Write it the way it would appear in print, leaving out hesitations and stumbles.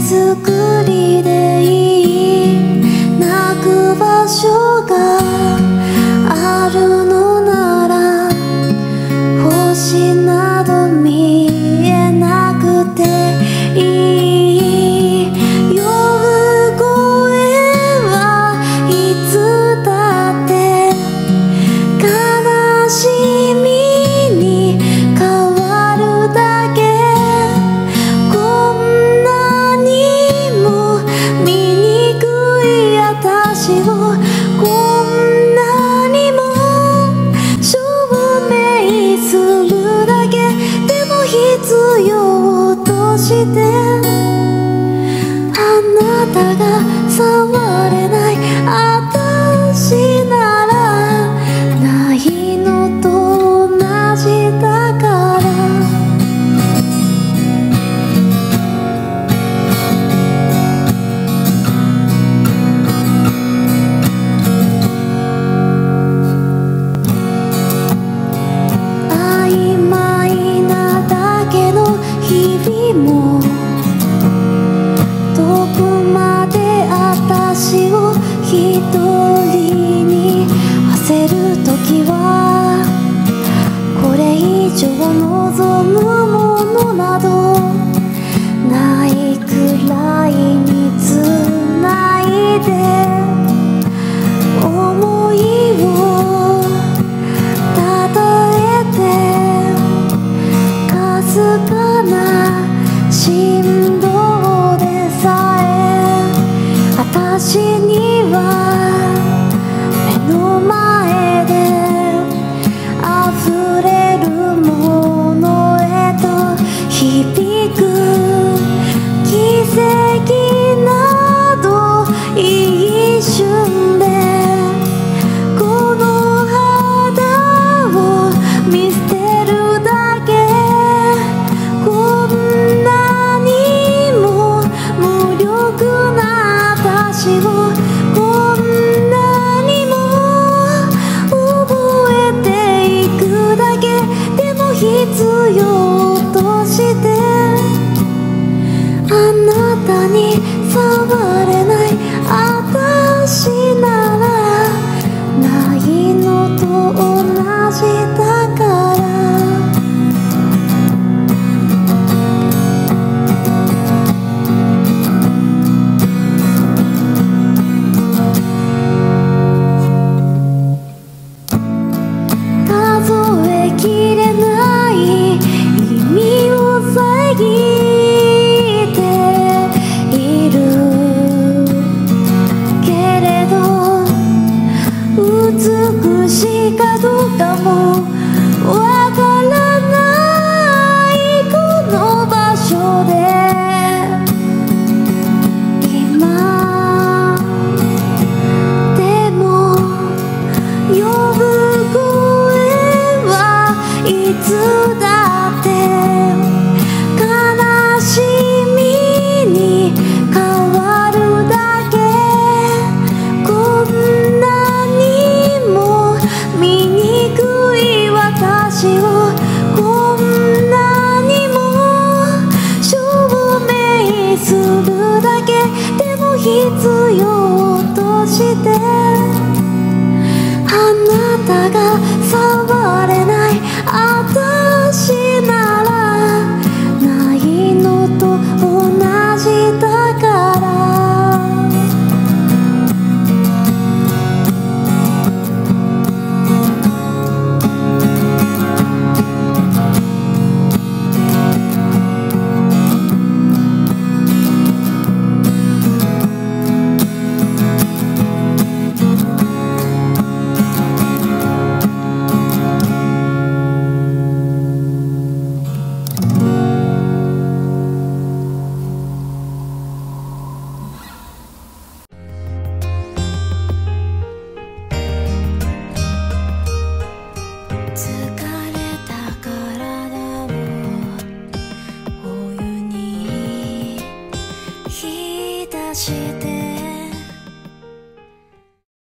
作りでいい泣く場所があるのなら星など見えなくていい呼ぶ声はいつだって悲しみに変わるだけこんなにも醜い私をこんなにも証明するだけでも必要としてあなたが触れない私ならないのと同じだから曖昧なだけの日々もどこまで私を一人に焦るときはこれ以上望むものなどないくらいにつないで思いをたたえてかすかな振動でさえ私には目の前で溢れるものへと響く奇跡など一瞬でこの肌を見捨てるだけこんなにも無力な私をこんなにも覚えていくだけでも必要としてあなたに触れない私ならないのと同じだから数えきれない意味を遮っているけれど美しいかどうかもわからないこの場所で今でも呼ぶ声はいつだって悲しみに変わるだけこんなにも醜い私をこんなにも証明するだけでも必要として